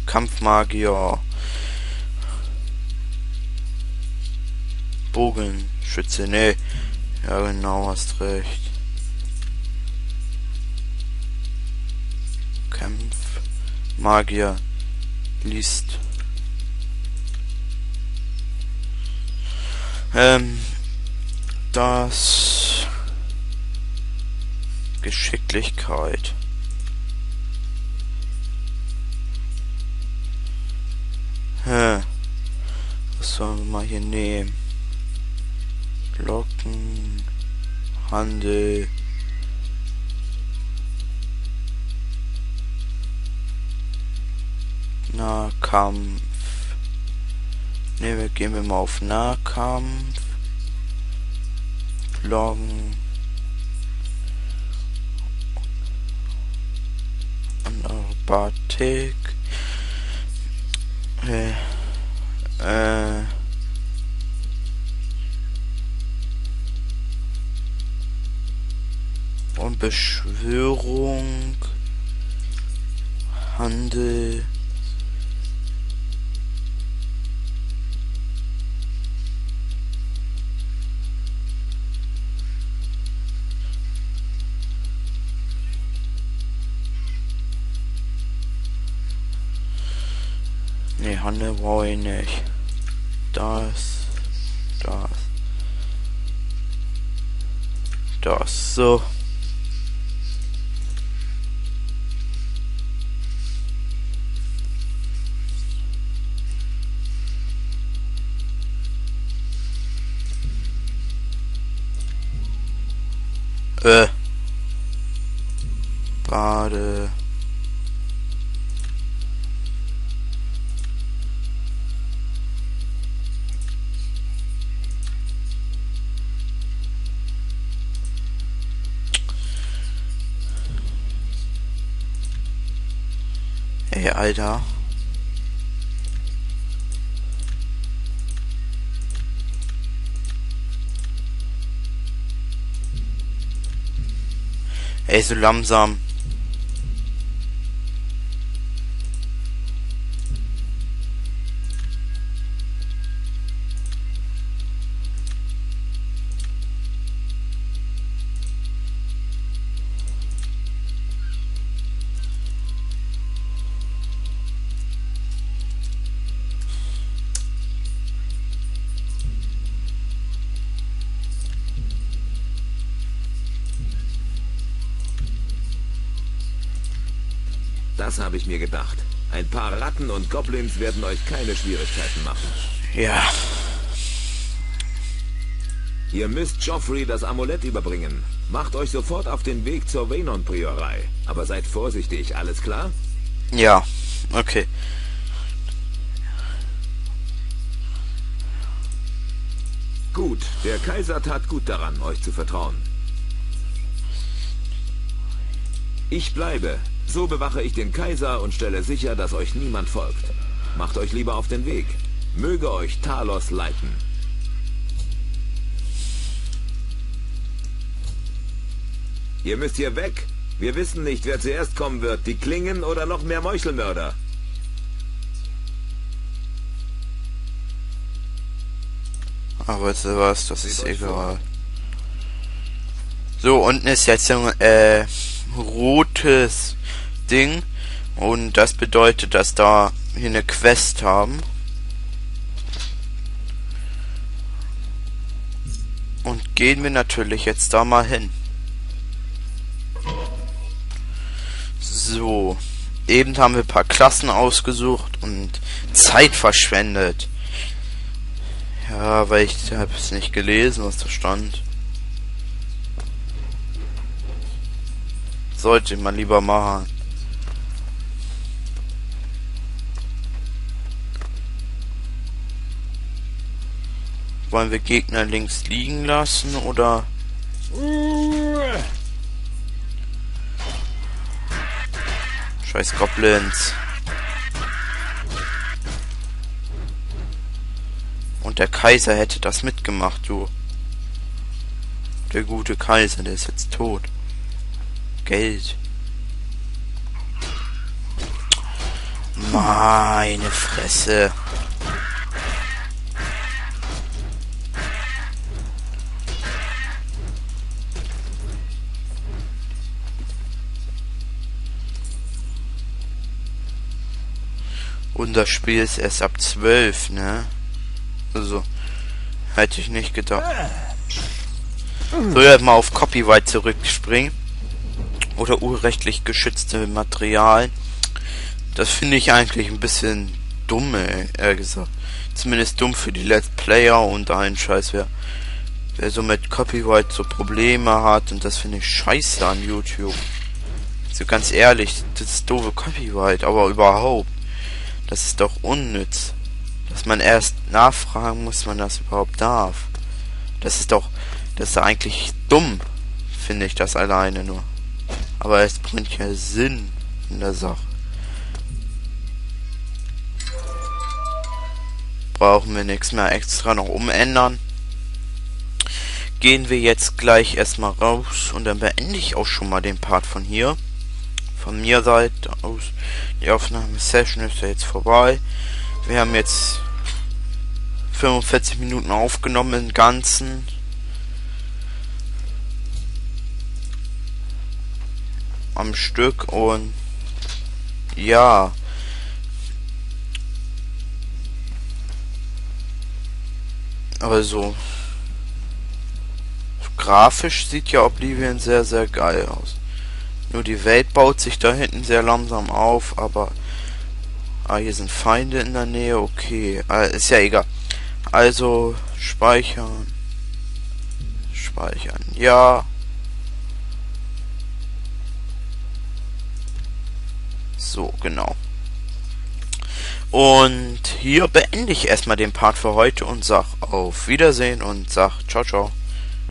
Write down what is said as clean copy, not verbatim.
Kampfmagier, Bogenschütze, ne, ja genau, hast recht. Kampfmagier, liest. Das Geschicklichkeit. Was sollen wir mal hier nehmen? Locken, Handel. Nahkampf. Ne, gehen wir mal auf Nahkampf. Loggen. Akrobatik. Und Beschwörung. Handel. Ne, Handel brauche ich nicht. Das. So. Bade. Ey, Alter. Ey, so langsam. Das habe ich mir gedacht. Ein paar Ratten und Goblins werden euch keine Schwierigkeiten machen. Ja. Ihr müsst Joffrey das Amulett überbringen. Macht euch sofort auf den Weg zur Vaynor-Priorei. Aber seid vorsichtig, alles klar? Ja, okay. Gut, der Kaiser tat gut daran, euch zu vertrauen. Ich bleibe. So bewache ich den Kaiser und stelle sicher, dass euch niemand folgt. Macht euch lieber auf den Weg. Möge euch Talos leiten. Ihr müsst hier weg. Wir wissen nicht, wer zuerst kommen wird. Die Klingen oder noch mehr Meuchelmörder. Aber weißt du was, das ist egal. So, unten ist jetzt ein rotes Ding. Und das bedeutet, dass da hier eine Quest haben. Und gehen wir natürlich jetzt da mal hin. So. Eben haben wir ein paar Klassen ausgesucht und Zeit verschwendet. Ja, weil ich habe es nicht gelesen, was da stand. Sollte man lieber machen. Wollen wir Gegner links liegen lassen oder? Scheiß Goblins. Und der Kaiser hätte das mitgemacht, du. Der gute Kaiser, der ist jetzt tot. Geld. Meine Fresse. Und das Spiel ist erst ab 12, ne? Also, hätte ich nicht gedacht. So, jetzt mal auf Copyright zurückspringen. Oder urrechtlich geschützte Materialien. Das finde ich eigentlich ein bisschen dumm, ehrlich gesagt. Zumindest dumm für die Let's Player und einen Scheiß, wer so mit Copyright so Probleme hat. Und das finde ich scheiße an YouTube. So ganz ehrlich, das ist doofe Copyright, aber überhaupt. Das ist doch unnütz. Dass man erst nachfragen muss, man das überhaupt darf. Das ist eigentlich dumm, finde ich das alleine nur. Aber es bringt ja Sinn in der Sache. Brauchen wir nichts mehr extra noch umändern. Gehen wir jetzt gleich erstmal raus und dann beende ich auch schon mal den Part von hier. Von mir Seite aus. Die Aufnahmesession ist ja jetzt vorbei. Wir haben jetzt 45 Minuten aufgenommen im Ganzen. Am Stück und ja. Also grafisch sieht ja Oblivion sehr, sehr geil aus. Nur die Welt baut sich da hinten sehr langsam auf, aber hier sind Feinde in der Nähe, okay. Ist ja egal. Also speichern. Speichern. Ja. So, genau. Und hier beende ich erstmal den Part für heute und sag auf Wiedersehen und sag ciao, ciao.